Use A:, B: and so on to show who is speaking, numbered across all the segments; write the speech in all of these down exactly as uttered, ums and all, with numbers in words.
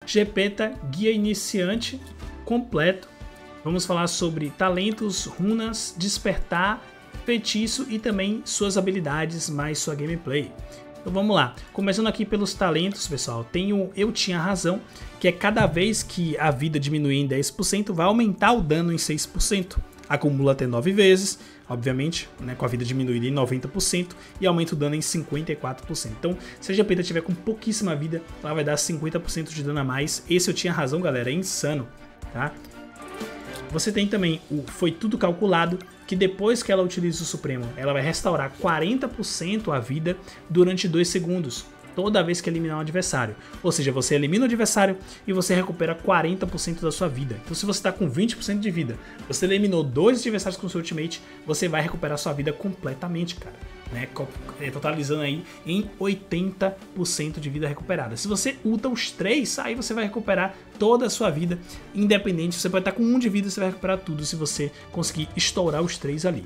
A: Gepeta, guia iniciante completo. Vamos falar sobre talentos, runas, despertar, feitiço e também suas habilidades mais sua gameplay. Então vamos lá, começando aqui pelos talentos, pessoal, tem o Eu Tinha Razão, que é cada vez que a vida diminuir em dez por cento, vai aumentar o dano em seis por cento. Acumula até nove vezes, obviamente, né, com a vida diminuída em noventa por cento e aumenta o dano em cinquenta e quatro por cento. Então, se a Gepeta tiver com pouquíssima vida, ela vai dar cinquenta por cento de dano a mais. Esse Eu Tinha Razão, galera, é insano, tá? Você tem também o Foi Tudo Calculado, que depois que ela utiliza o Supremo, ela vai restaurar quarenta por cento a vida durante dois segundos, toda vez que eliminar um adversário. Ou seja, você elimina o adversário e você recupera quarenta por cento da sua vida. Então se você está com vinte por cento de vida, você eliminou dois adversários com seu ultimate, você vai recuperar sua vida completamente, cara. Né, totalizando aí em oitenta por cento de vida recuperada. Se você ulta os três, aí você vai recuperar toda a sua vida, independente. Você pode estar com um de vida, você vai recuperar tudo se você conseguir estourar os três ali.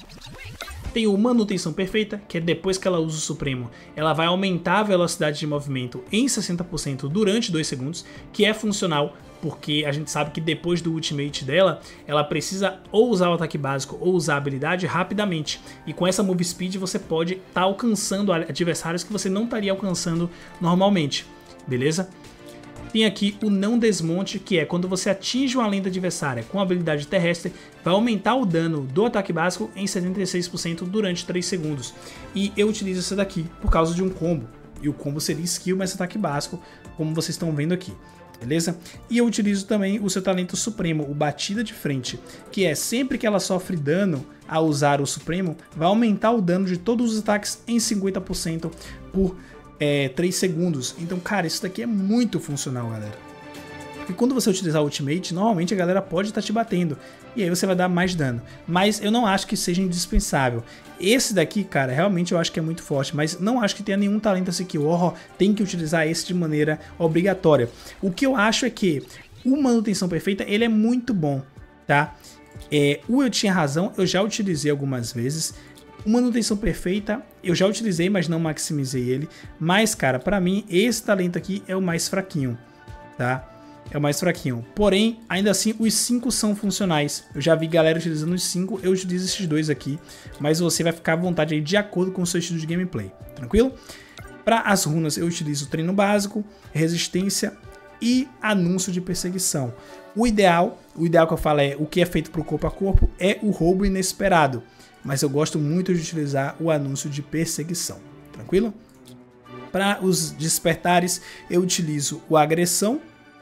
A: Tem o Manutenção Perfeita, que é depois que ela usa o Supremo, ela vai aumentar a velocidade de movimento em sessenta por cento durante dois segundos, que é funcional porque a gente sabe que depois do ultimate dela, ela precisa ou usar o ataque básico ou usar a habilidade rapidamente. E com essa move speed você pode estar tá alcançando adversários que você não estaria alcançando normalmente, beleza? Tem aqui o Não Desmonte, que é quando você atinge uma lenda adversária com a habilidade terrestre, vai aumentar o dano do ataque básico em setenta e seis por cento durante três segundos. E eu utilizo essa daqui por causa de um combo. E o combo seria skill mais ataque básico, como vocês estão vendo aqui. Beleza? E eu utilizo também o seu talento supremo, o Batida de Frente, que é sempre que ela sofre dano ao usar o supremo, vai aumentar o dano de todos os ataques em cinquenta por cento por é, três segundos. Então, cara, isso daqui é muito funcional, galera. Porque quando você utilizar o ultimate, normalmente a galera pode estar te batendo, e aí você vai dar mais dano. Mas eu não acho que seja indispensável. Esse daqui, cara, realmente eu acho que é muito forte, mas não acho que tenha nenhum talento assim que o oh, tem que utilizar esse de maneira obrigatória. O que eu acho é que o Manutenção Perfeita, ele é muito bom, tá? É, o Eu Tinha Razão, eu já utilizei algumas vezes. O Manutenção Perfeita, eu já utilizei, mas não maximizei ele. Mas, cara, pra mim, esse talento aqui é o mais fraquinho, tá? É o mais fraquinho. Porém, ainda assim, os cinco são funcionais. Eu já vi galera utilizando os cinco, eu utilizo esses dois aqui. Mas você vai ficar à vontade aí de acordo com o seu estilo de gameplay. Tranquilo? Para as runas, eu utilizo treino básico, resistência e anúncio de perseguição. O ideal, o ideal que eu falo é o que é feito para o corpo a corpo, é o roubo inesperado. Mas eu gosto muito de utilizar o anúncio de perseguição. Tranquilo? Para os despertares, eu utilizo o agressão.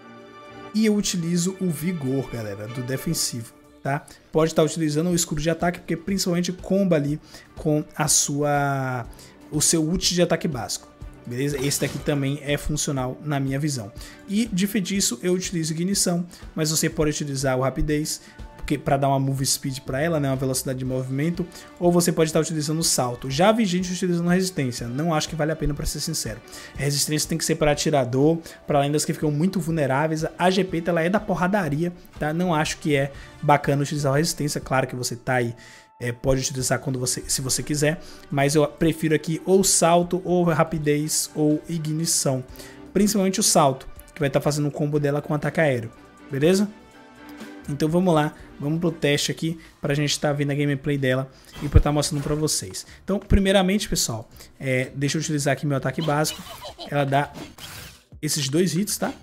A: E eu utilizo o vigor, galera, do defensivo, tá? Pode estar utilizando o escudo de ataque, porque principalmente comba ali com a sua, o seu ult de ataque básico, beleza? Esse daqui também é funcional na minha visão. E de feitiço eu utilizo ignição, mas você pode utilizar o rapidez, para dar uma move speed para ela, né, uma velocidade de movimento, ou você pode estar utilizando o salto. Já vi gente utilizando resistência, não acho que vale a pena, para ser sincero. A resistência tem que ser para atirador, para lendas que ficam muito vulneráveis. A Gepeta, ela é da porradaria, tá? Não acho que é bacana utilizar a resistência. Claro que você tá aí, é, pode utilizar quando você, se você quiser, mas eu prefiro aqui ou salto, ou rapidez, ou ignição. Principalmente o salto, que vai estar fazendo um combo dela com ataque aéreo, beleza? Então vamos lá, vamos pro teste aqui para a gente estar tá vendo a gameplay dela e para estar tá mostrando para vocês. Então, primeiramente, pessoal, é, deixa eu utilizar aqui meu ataque básico. Ela dá esses dois hits, tá?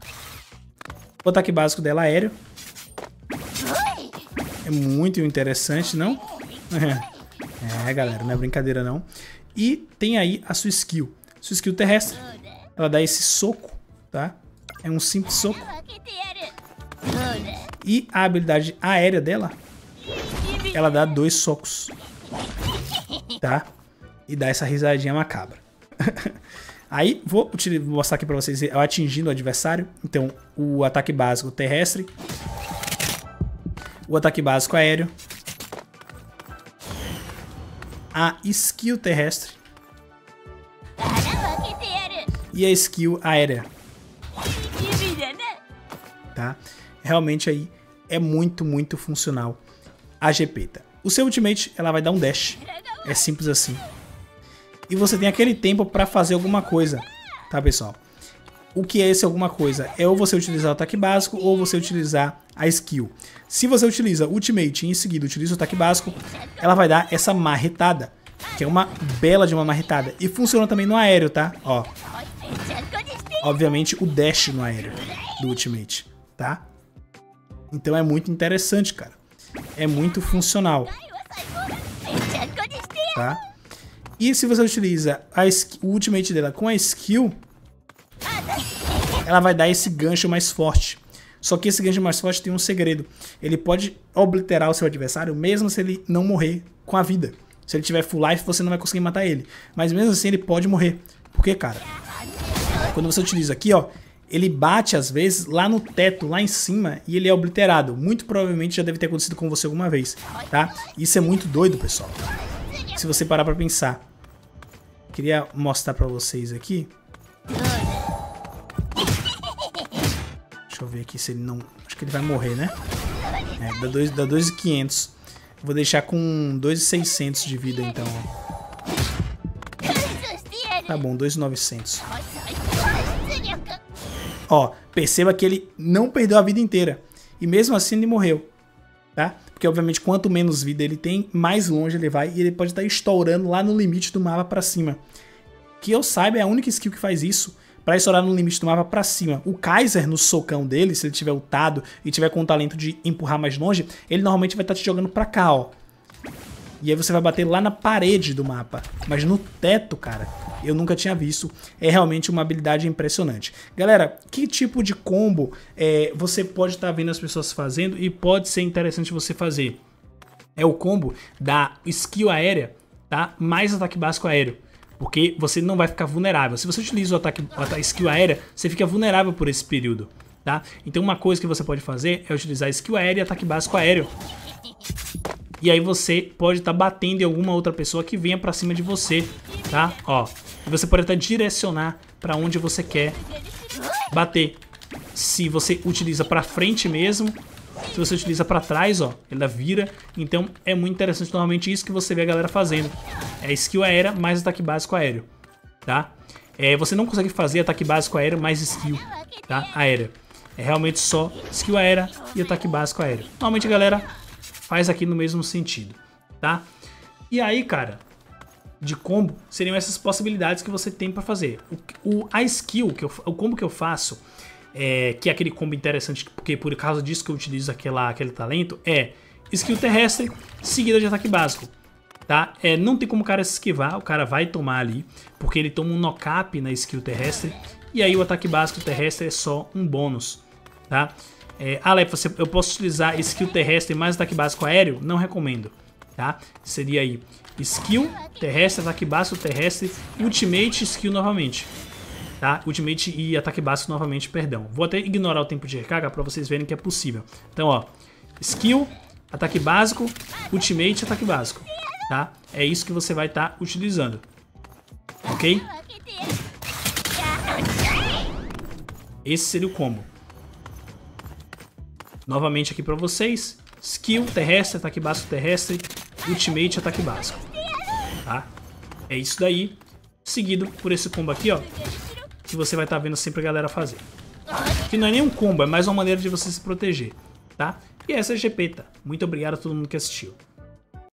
A: O ataque básico dela aéreo. É muito interessante, não? É, galera, não é brincadeira não. E tem aí a sua skill. Sua skill terrestre. Ela dá esse soco, tá? É um simples soco. E a habilidade aérea dela, ela dá dois socos, tá? E dá essa risadinha macabra. Aí vou mostrar aqui pra vocês eu atingindo o adversário. Então o ataque básico terrestre, o ataque básico aéreo, a skill terrestre e a skill aérea, tá? Realmente aí é muito, muito funcional a Gepeta. O seu ultimate, ela vai dar um dash. É simples assim. E você tem aquele tempo para fazer alguma coisa, tá, pessoal? o que é esse alguma coisa? É ou você utilizar o ataque básico ou você utilizar a skill. Se você utiliza Ultimate e em seguida utiliza o ataque básico, ela vai dar essa marretada, que é uma bela de uma marretada. E funciona também no aéreo, tá? Ó. Obviamente o dash no aéreo do Ultimate, tá? Então é muito interessante, cara. É muito funcional. Tá? E se você utiliza a o Ultimate dela com a skill, ela vai dar esse gancho mais forte. Só que esse gancho mais forte tem um segredo. Ele pode obliterar o seu adversário mesmo se ele não morrer com a vida. Se ele tiver full life, você não vai conseguir matar ele. Mas mesmo assim ele pode morrer. Por quê, cara? Quando você utiliza aqui, ó, ele bate às vezes lá no teto, lá em cima, e ele é obliterado. Muito provavelmente já deve ter acontecido com você alguma vez, tá? Isso é muito doido, pessoal. Se você parar pra pensar. Queria mostrar pra vocês aqui. Deixa eu ver aqui se ele não... Acho que ele vai morrer, né? É, dá dois mil e quinhentos. Vou deixar com dois mil e seiscentos de vida, então. Tá bom, dois mil e novecentos. Ó, perceba que ele não perdeu a vida inteira. E mesmo assim ele morreu. Tá? Porque obviamente quanto menos vida ele tem, mais longe ele vai. E ele pode estar estourando lá no limite do mapa pra cima. Que eu saiba é a única skill que faz isso. Pra estourar no limite do mapa pra cima. O Kaiser no socão dele, se ele tiver ultado e tiver com o talento de empurrar mais longe, ele normalmente vai estar te jogando pra cá, ó. E aí você vai bater lá na parede do mapa. Mas no teto, cara, eu nunca tinha visto. É realmente uma habilidade impressionante. Galera, que tipo de combo é, você pode estar vendo as pessoas fazendo e pode ser interessante você fazer? É o combo da skill aérea, tá? Mais ataque básico aéreo. Porque você não vai ficar vulnerável. Se você utiliza o ataque, a skill aérea, você fica vulnerável por esse período, tá? Então uma coisa que você pode fazer é utilizar skill aérea e ataque básico aéreo. E aí você pode estar batendo em alguma outra pessoa que venha pra cima de você, tá? Ó, e você pode até direcionar pra onde você quer bater. Se você utiliza pra frente mesmo, se você utiliza pra trás, ó, ela vira. Então é muito interessante, normalmente isso que você vê a galera fazendo. É skill aérea mais ataque básico aéreo, tá? É, você não consegue fazer ataque básico aéreo mais skill, tá? Aérea. É realmente só skill aérea e ataque básico aéreo. Normalmente a galera faz aqui no mesmo sentido, tá? E aí, cara, de combo, seriam essas possibilidades que você tem pra fazer. O, o, a skill, que eu, o combo que eu faço, é, que é aquele combo interessante, porque por causa disso que eu utilizo aquela, aquele talento, é skill terrestre seguida de ataque básico. Tá? É, não tem como o cara se esquivar, o cara vai tomar ali, porque ele toma um knock-up na skill terrestre, e aí o ataque básico terrestre é só um bônus, tá? É, Ale, você, eu posso utilizar skill terrestre mais ataque básico aéreo? Não recomendo, tá? Seria aí skill terrestre, ataque básico terrestre, ultimate skill novamente, tá? Ultimate e ataque básico novamente, perdão. Vou até ignorar o tempo de recarga para vocês verem que é possível. Então, ó, skill, ataque básico, ultimate, ataque básico. Tá? É isso que você vai estar tá utilizando, ok? Esse seria o combo. Novamente aqui para vocês: skill terrestre, ataque básico terrestre, ultimate, ataque básico. Tá? É isso daí, seguido por esse combo aqui, ó, que você vai estar tá vendo sempre a galera fazer. Que não é nem um combo, é mais uma maneira de você se proteger, tá? E essa é a Gepeta. Muito obrigado a todo mundo que assistiu.